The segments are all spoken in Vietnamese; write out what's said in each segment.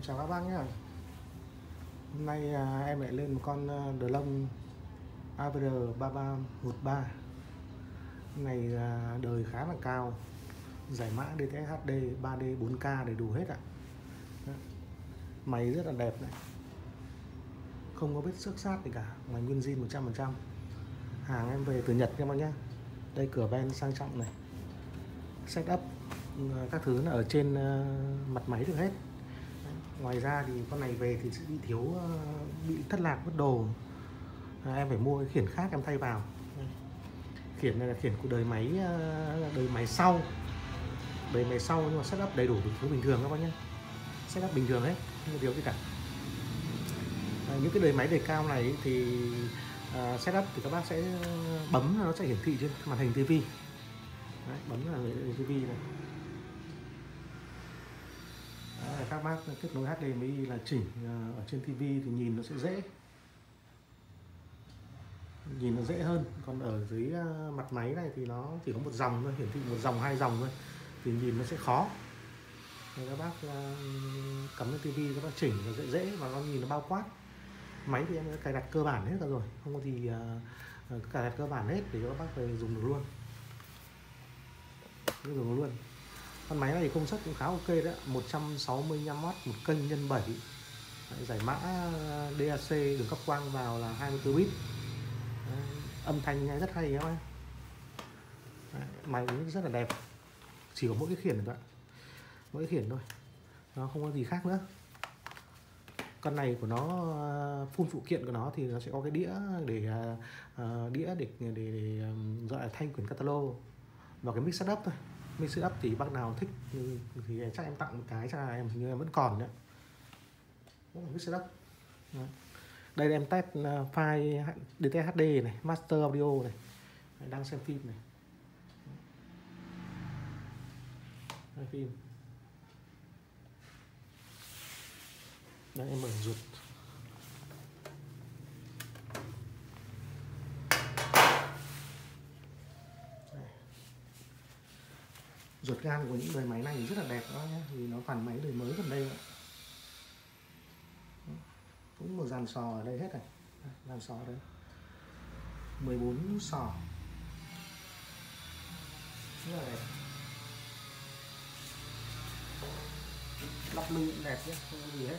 Chào các bác nhé. Hôm nay em lại lên một con Delong AVR 3313. Này đời khá là cao, giải mã DTS HD 3D 4K đầy đủ hết ạ. Máy rất là đẹp này, không có vết xước sát gì cả, máy nguyên zin 100%. Hàng em về từ Nhật các bác nhé. Đây cửa van sang trọng này, setup các thứ là ở trên mặt máy được hết. Ngoài ra thì con này về thì sẽ bị thiếu, bị thất lạc mất đồ, em phải mua cái khiển khác em thay vào. Khiển này là khiển của đời máy sau, nhưng mà setup đầy đủ thứ bình thường các bác nhé, setup bình thường hết, không có thiếu gì cả. Những cái đời máy đề cao này thì setup thì các bác sẽ bấm là nó sẽ hiển thị trên màn hình TV. Đấy, bấm là TV này. Đấy, các bác kết nối HDMI là chỉnh ở trên TV thì nhìn nó sẽ dễ, nhìn nó dễ hơn. Còn ở dưới mặt máy này thì nó chỉ có một dòng thôi, hiển thị một dòng, hai dòng thôi, thì nhìn nó sẽ khó. Nên các bác cắm lên TV các bác chỉnh nó dễ và nó nhìn nó bao quát. Máy thì em đã cài đặt cơ bản hết rồi, không có gì cài đặt cơ bản hết để cho các bác về dùng được luôn. Con máy này thì công suất cũng khá ok đấy, 165W một kênh nhân 7. Giải mã DAC đường cấp quang vào là 24 bit. Âm thanh nghe rất hay các bạn. Máy rất là đẹp. Chỉ có mỗi cái khiển thôi, mỗi cái khiển thôi, nó không có gì khác nữa. Con này của nó full phụ kiện của nó thì nó sẽ có cái đĩa để gọi là thanh quyển catalog và cái mic setup thôi. Mic setup thì bác nào thích thì chắc em tặng một cái, chắc là em hình như em vẫn còn nữa. Mic setup. Đây là em test file DTS HD này, master audio này, đang xem phim này. Đây, phim. Đây em mở ruột. Ruột gan của những đời máy này rất là đẹp đó nhé, vì nó phản máy đời mới gần đây ạ. Cũng một dàn sò ở đây hết này, dàn sò đấy, 14 sò, rất là đẹp. Lắp minh cũng đẹp nhé, không có gì hết,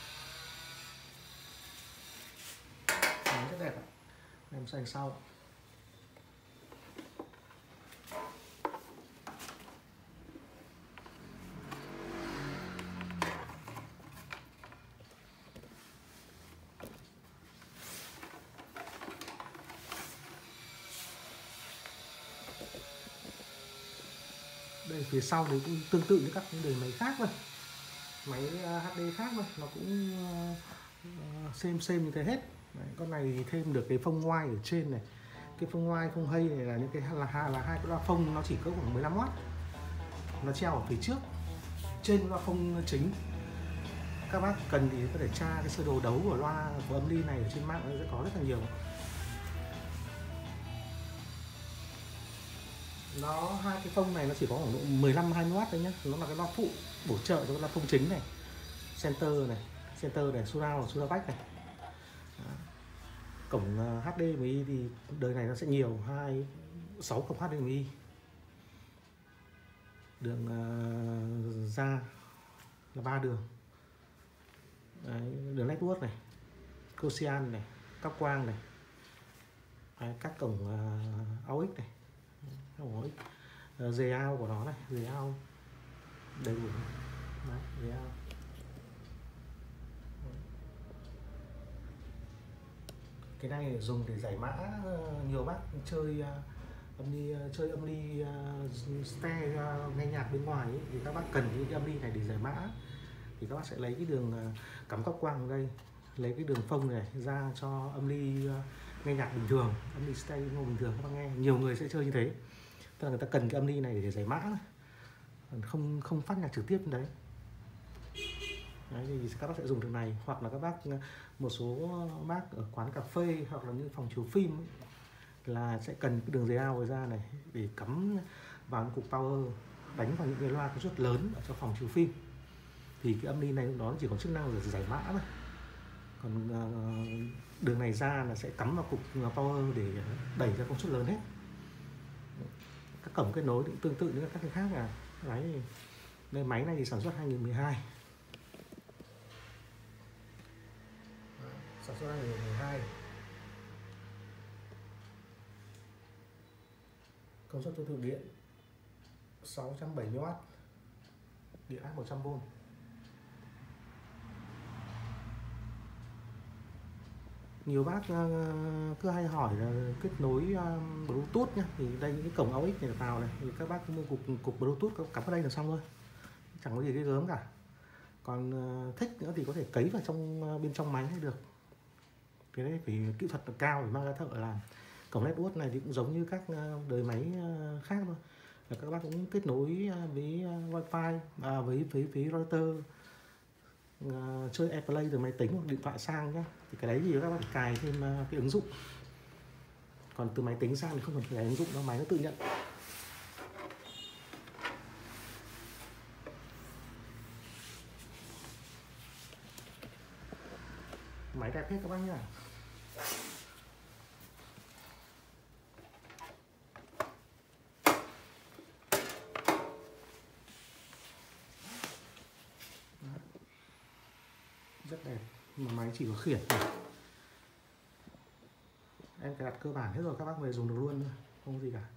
rất đẹp ạ. Em sang sau. Đây phía sau đấy cũng tương tự như các đời máy khác thôi, máy HD khác thôi, nó cũng xem như thế hết. Đấy, con này thì thêm được cái phông ngoai ở trên này, cái phông ngoai phông hay này là những cái là hai cái loa phông, nó chỉ có khoảng 15W, nó treo ở phía trước trên loa phông chính. Các bác cần thì có thể tra cái sơ đồ đấu của loa của âm ly này ở trên mạng, nó sẽ có rất là nhiều. Nó hai cái phông này nó chỉ có khoảng 15-20W thôi nhé, nó là cái loa phụ bổ trợ cho cái loa phông chính này, center này, surround back này. Đó. Cổng HDMI thì đời này nó sẽ nhiều, 6 cổng HDMI, đường ra là 3 đường. Đấy, đường network này, Cosian này, cáp quang này. Đấy, các cổng AUX này, dây out của nó này, dây out đầy đủ. Đấy, dây out. Cái này dùng để giải mã, nhiều bác chơi âm ly stereo nghe nhạc bên ngoài ấy, thì các bác cần những cái âm ly này để giải mã, thì các bác sẽ lấy cái đường cắm cáp quang ở đây, lấy cái đường phông này ra cho âm ly nghe nhạc bình thường, âm ly stereo bình thường các bác nghe. Nhiều người sẽ chơi như thế, tức là người ta cần cái âm ly này để giải mã, không phát nhạc trực tiếp đấy. Đấy, thì các bác sẽ dùng đường này, hoặc là các bác, một số bác ở quán cà phê hoặc là những phòng chiếu phim ấy, là sẽ cần cái đường dây out ra này để cắm vào những cục power, đánh vào những cái loa công suất lớn ở trong phòng chiếu phim. thì cái âm ni này lúc đó chỉ còn chức năng là giải mã thôi. Còn đường này ra là sẽ cắm vào cục power để đẩy ra công suất lớn hết. Các cổng kết nối cũng tương tự như các cái khác à. Đấy, đây máy này thì sản xuất 2012. Sản xuất 2012. Công suất tiêu thụ điện 670W, điện áp 100V. Nhiều bác cứ hay hỏi là kết nối Bluetooth nhá, thì đây những cái cổng AUX này vào này thì các bác mua cục Bluetooth cắm vào đây là xong thôi, chẳng có gì ghê gớm cả. Còn thích nữa thì có thể cấy vào bên trong máy hay được. Cái đấy phải kỹ thuật là cao để mang ra thợ làm. Cổng LED UT này thì cũng giống như các đời máy khác thôi, là các bác cũng kết nối với wifi, với router, chơi AirPlay từ máy tính hoặc điện thoại sang nhé. Thì cái đấy thì các bạn phải cài thêm cái ứng dụng. Còn từ máy tính sang thì không cần phải cài ứng dụng đâu, máy nó tự nhận. Máy đẹp hết các bác nhá. Rất đẹp, mà máy chỉ có khiển thôi. Em cài đặt cơ bản hết rồi, các bác về dùng được luôn thôi, không có gì cả.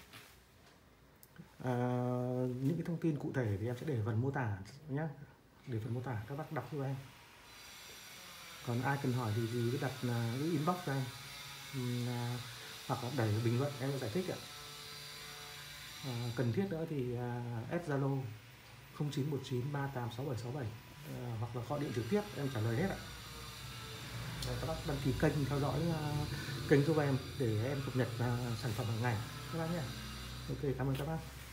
Những cái thông tin cụ thể thì em sẽ để phần mô tả nhé, để phần mô tả các bác đọc cho em. Còn ai cần hỏi thì cứ đặt inbox cho em, hoặc là đẩy bình luận em sẽ giải thích ạ. Cần thiết nữa thì add Zalo 0919386767, hoặc là gọi điện trực tiếp em trả lời hết ạ. Các bác đăng ký kênh, theo dõi kênh giúp em để em cập nhật sản phẩm hàng ngày các bác nhé. Ok, cảm ơn các bác.